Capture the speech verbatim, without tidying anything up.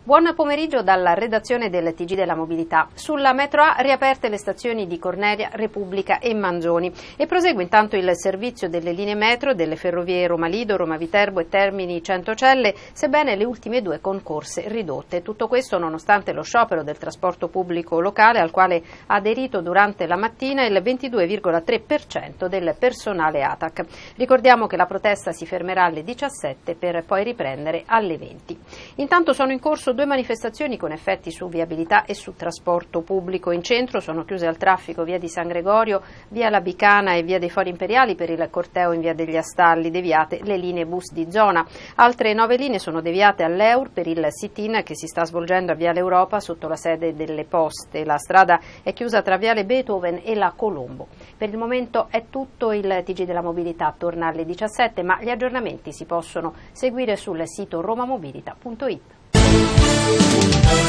Buon pomeriggio dalla redazione del T G della Mobilità. Sulla metro A riaperte le stazioni di Cornelia, Repubblica e Manzoni e prosegue intanto il servizio delle linee metro delle ferrovie Roma Lido, Roma Viterbo e Termini Centocelle, sebbene le ultime due concorse ridotte. Tutto questo nonostante lo sciopero del trasporto pubblico locale al quale ha aderito durante la mattina il ventidue virgola tre per cento del personale A T A C. Ricordiamo che la protesta si fermerà alle diciassette per poi riprendere alle venti. Intanto sono in corso due manifestazioni con effetti su viabilità e su trasporto pubblico. In centro sono chiuse al traffico via di San Gregorio, via La Bicana e via dei Fori Imperiali per il corteo in via degli Astalli, deviate le linee bus di zona. Altre nove linee sono deviate all'Eur per il sit-in che si sta svolgendo a Viale Europa sotto la sede delle Poste. La strada è chiusa tra Viale Beethoven e la Colombo. Per il momento è tutto, il T G della Mobilità torna alle diciassette, ma gli aggiornamenti si possono seguire sul sito romamobilita punto it.